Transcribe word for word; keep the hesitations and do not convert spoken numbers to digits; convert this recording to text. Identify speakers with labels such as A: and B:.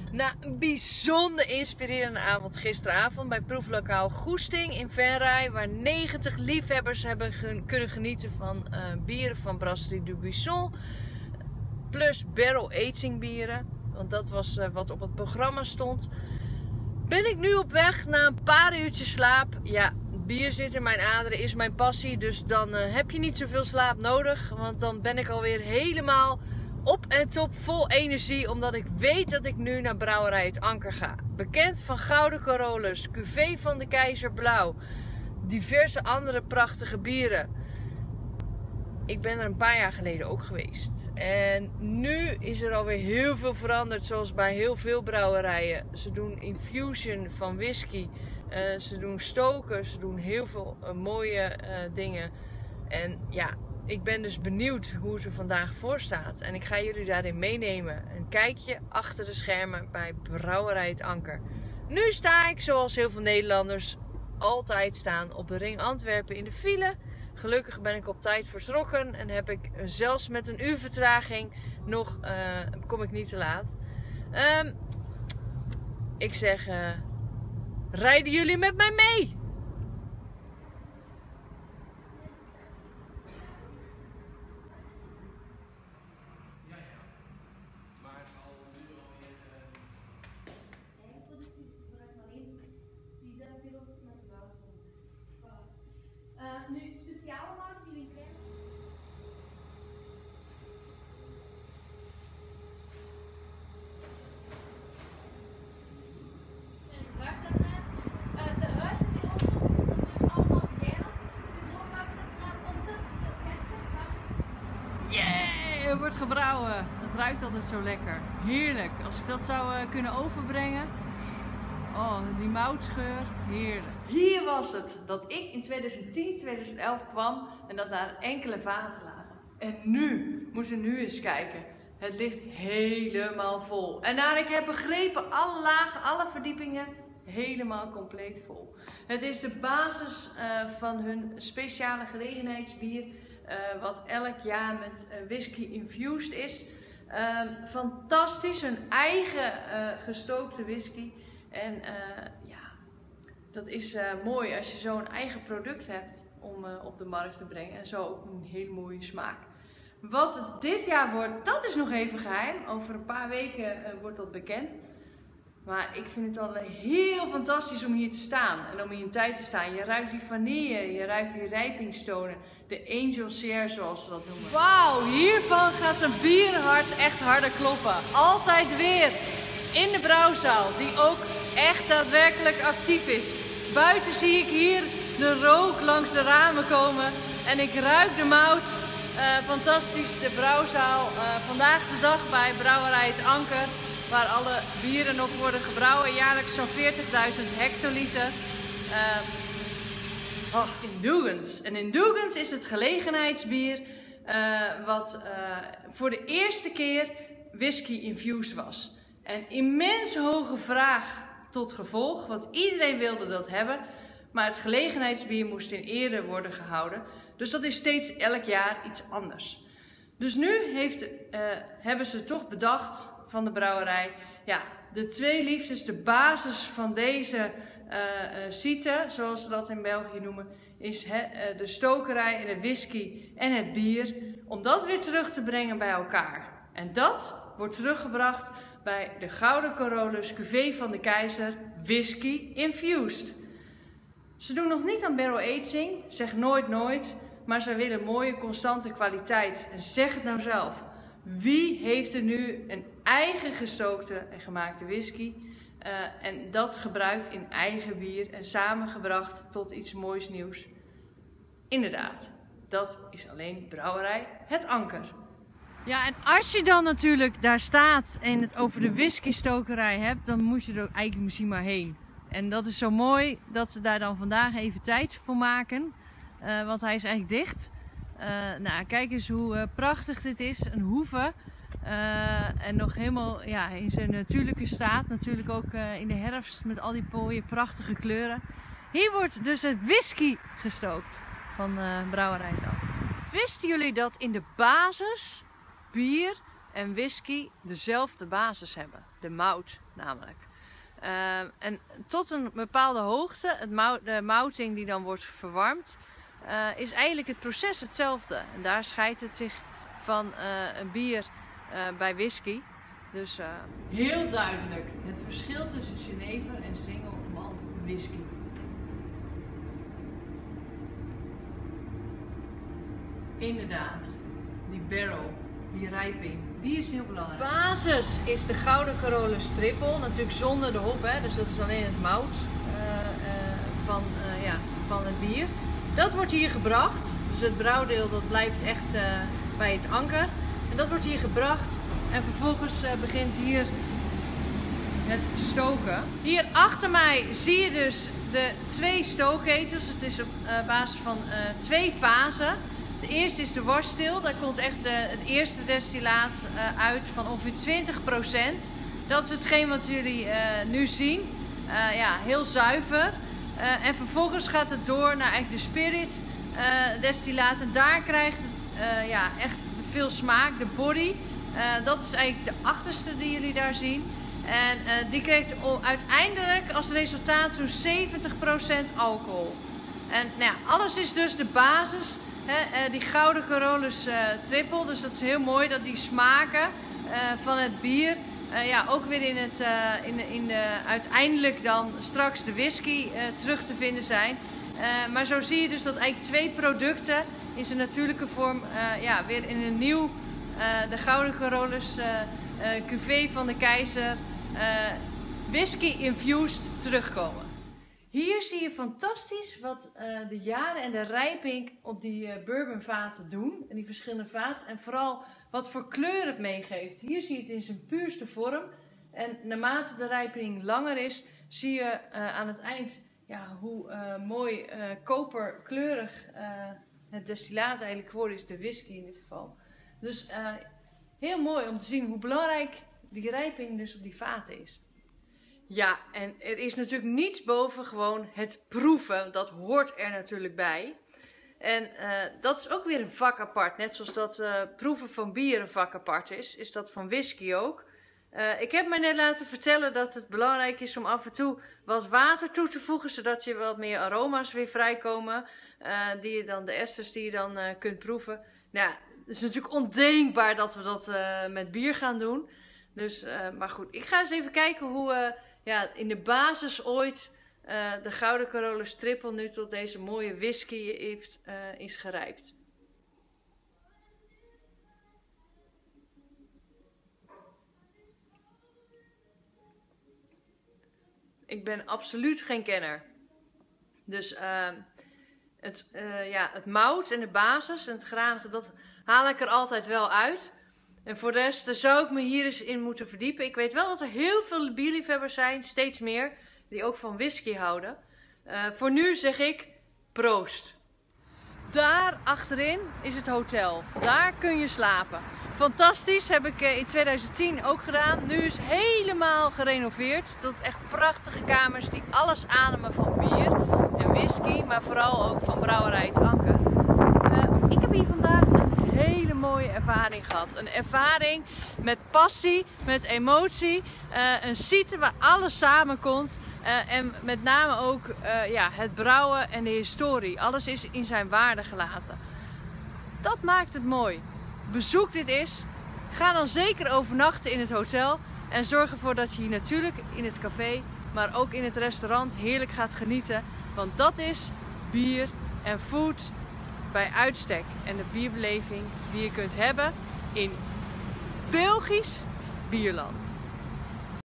A: Na een bijzonder inspirerende avond gisteravond bij proeflokaal Goesting in Venray, waar negentig liefhebbers hebben gen kunnen genieten van uh, bieren van Brasserie du Buisson, plus barrel aging bieren, want dat was uh, wat op het programma stond. Ben ik nu op weg na een paar uurtjes slaap. Ja, bier zit in mijn aderen, is mijn passie, dus dan uh, heb je niet zoveel slaap nodig, want dan ben ik alweer helemaal op en top, vol energie, omdat ik weet dat ik nu naar Brouwerij Het Anker ga. Bekend van Gouden Carolus, Cuvée van de Keizer Blauw, diverse andere prachtige bieren. Ik ben er een paar jaar geleden ook geweest. En nu is er alweer heel veel veranderd, zoals bij heel veel brouwerijen. Ze doen infusion van whisky, uh, ze doen stoken, ze doen heel veel uh, mooie uh, dingen. En ja, ik ben dus benieuwd hoe het er vandaag voor staat. En ik ga jullie daarin meenemen. Een kijkje achter de schermen bij Brouwerij Het Anker. Nu sta ik, zoals heel veel Nederlanders altijd staan, op de Ring Antwerpen in de file. Gelukkig ben ik op tijd vertrokken en heb ik zelfs met een uur vertraging nog, uh, kom ik niet te laat. Um, ik zeg, uh, rijden jullie met mij mee?
B: Uh, nu, speciale maat die jullie kennen. En ik ruik dat net. Uh, de huisjes die op ons, dat zijn allemaal beginnen. Er zit nog wat dat er ontzettend veel kerken.
A: Yeah, er wordt gebrouwen. Het ruikt altijd zo lekker. Heerlijk. Als ik dat zou uh, kunnen overbrengen. Oh, die moutgeur, heerlijk. Hier was het dat ik in tweeduizend tien, tweeduizend elf kwam en dat daar enkele vaten lagen. En nu, moeten we nu eens kijken. Het ligt helemaal vol. En naar ik heb begrepen, alle lagen, alle verdiepingen, helemaal compleet vol. Het is de basis uh, van hun speciale gelegenheidsbier, uh, wat elk jaar met uh, whisky infused is. Uh, fantastisch, hun eigen uh, gestookte whisky. En uh, ja, dat is uh, mooi als je zo'n eigen product hebt om uh, op de markt te brengen. En zo ook een hele mooie smaak. Wat het dit jaar wordt, dat is nog even geheim. Over een paar weken uh, wordt dat bekend. Maar ik vind het al heel fantastisch om hier te staan. En om hier in tijd te staan. Je ruikt die vanille, je ruikt die rijpingstonen. De Angel Share zoals ze dat noemen. Wauw, hiervan gaat een bierhart echt harder kloppen. Altijd weer in de brouwzaal, die ook echt daadwerkelijk actief is. Buiten zie ik hier de rook langs de ramen komen en ik ruik de mout. Uh, fantastisch, de brouwzaal. Uh, vandaag de dag bij Brouwerij Het Anker, waar alle bieren nog worden gebrouwen. Jaarlijks zo'n veertigduizend hectoliter. Uh, oh, Indulgence. En Indulgence is het gelegenheidsbier uh, wat uh, voor de eerste keer whisky infused was. En immens hoge vraag tot gevolg, want iedereen wilde dat hebben. Maar het gelegenheidsbier moest in ere worden gehouden. Dus dat is steeds elk jaar iets anders. Dus nu heeft, uh, hebben ze toch bedacht van de brouwerij. Ja, de twee liefdes, de basis van deze uh, uh, site, zoals ze dat in België noemen, is he, uh, de stokerij en de whisky en het bier. Om dat weer terug te brengen bij elkaar. En dat wordt teruggebracht bij de Gouden Carolus Cuvée van de Keizer Whisky Infused. Ze doen nog niet aan barrel aging, zeg nooit nooit, maar ze willen mooie constante kwaliteit. En zeg het nou zelf, wie heeft er nu een eigen gestookte en gemaakte whisky uh, en dat gebruikt in eigen bier en samengebracht tot iets moois nieuws? Inderdaad, dat is alleen Brouwerij Het Anker. Ja, en als je dan natuurlijk daar staat en het over de whiskystokerij hebt, dan moet je er ook eigenlijk misschien maar heen. En dat is zo mooi dat ze daar dan vandaag even tijd voor maken, uh, want hij is eigenlijk dicht. Uh, nou, kijk eens hoe uh, prachtig dit is, een hoeve. Uh, en nog helemaal ja, in zijn natuurlijke staat, natuurlijk ook uh, in de herfst met al die mooie prachtige kleuren. Hier wordt dus het whisky gestookt van uh, Brouwerij Het Anker. Wisten jullie dat in de basis bier en whisky dezelfde basis hebben. De mout namelijk. Uh, en tot een bepaalde hoogte, het mout, de mouting die dan wordt verwarmd, uh, is eigenlijk het proces hetzelfde. En daar scheidt het zich van uh, een bier uh, bij whisky. Dus uh, heel duidelijk het verschil tussen Genever en single malt whisky. Inderdaad, die barrel, die rijping, die is heel belangrijk. Basis is de Gouden Carolus Triple, natuurlijk zonder de hop, hè, dus dat is alleen het mout uh, uh, van, uh, ja, van het bier. Dat wordt hier gebracht, dus het brouwdeel dat blijft echt uh, bij het anker. En dat wordt hier gebracht en vervolgens uh, begint hier het stoken. Hier achter mij zie je dus de twee stookketels, dus het is op uh, basis van uh, twee fasen. De eerste is de wasstil, daar komt echt uh, het eerste destillaat uh, uit van ongeveer twintig procent. Dat is hetgeen wat jullie uh, nu zien. Uh, ja, heel zuiver. Uh, en vervolgens gaat het door naar eigenlijk de spirit uh, destillaat. En daar krijgt het uh, ja, echt veel smaak, de body. Uh, dat is eigenlijk de achterste die jullie daar zien. En uh, die krijgt uiteindelijk als resultaat zo'n zeventig procent alcohol. En nou ja, alles is dus de basis. He, uh, die Gouden Carolus uh, Triple, dus dat is heel mooi dat die smaken uh, van het bier uh, ja, ook weer in het, uh, in de, in de, uiteindelijk dan straks de whisky uh, terug te vinden zijn. Uh, maar zo zie je dus dat eigenlijk twee producten in zijn natuurlijke vorm uh, ja, weer in een nieuw, uh, de Gouden Carolus uh, uh, cuvée van de Keizer, uh, whisky infused terugkomen. Hier zie je fantastisch wat uh, de jaren en de rijping op die uh, bourbonvaten doen. En die verschillende vaten. En vooral wat voor kleur het meegeeft. Hier zie je het in zijn puurste vorm. En naarmate de rijping langer is, zie je uh, aan het eind ja, hoe uh, mooi uh, koperkleurig uh, het destillaat eigenlijk geworden is. De whisky in dit geval. Dus uh, heel mooi om te zien hoe belangrijk die rijping dus op die vaten is. Ja, en er is natuurlijk niets boven gewoon het proeven. Dat hoort er natuurlijk bij. En uh, dat is ook weer een vak apart. Net zoals dat uh, proeven van bier een vak apart is, is dat van whisky ook. Uh, ik heb mij net laten vertellen dat het belangrijk is om af en toe wat water toe te voegen, zodat je wat meer aroma's weer vrijkomen. Uh, die je dan, de esters die je dan uh, kunt proeven. Nou, het is natuurlijk ondenkbaar dat we dat uh, met bier gaan doen. Dus, uh, maar goed, ik ga eens even kijken hoe... Uh, Ja, in de basis ooit uh, de Gouden Carolus Triple nu tot deze mooie whisky heeft, uh, is gerijpt. Ik ben absoluut geen kenner. Dus uh, het, uh, ja, het mout en de basis en het granige, dat haal ik er altijd wel uit. En voor de rest, daar zou ik me hier eens in moeten verdiepen. Ik weet wel dat er heel veel bierliefhebbers zijn, steeds meer, die ook van whisky houden. Uh, voor nu zeg ik proost. Daar achterin is het hotel. Daar kun je slapen. Fantastisch, heb ik in tweeduizend tien ook gedaan. Nu is helemaal gerenoveerd tot echt prachtige kamers die alles ademen van bier en whisky, maar vooral ook van brouwerij Het Anker. Uh, ik heb hier vandaag een hele mooie ervaring gehad. Een ervaring met passie, met emotie, uh, een site waar alles samenkomt. Uh, en met name ook uh, ja, het brouwen en de historie. Alles is in zijn waarde gelaten. Dat maakt het mooi. Bezoek dit eens. Ga dan zeker overnachten in het hotel. En zorg ervoor dat je hier natuurlijk in het café, maar ook in het restaurant heerlijk gaat genieten. Want dat is bier en food bij uitstek. En de bierbeleving die je kunt hebben in Belgisch bierland.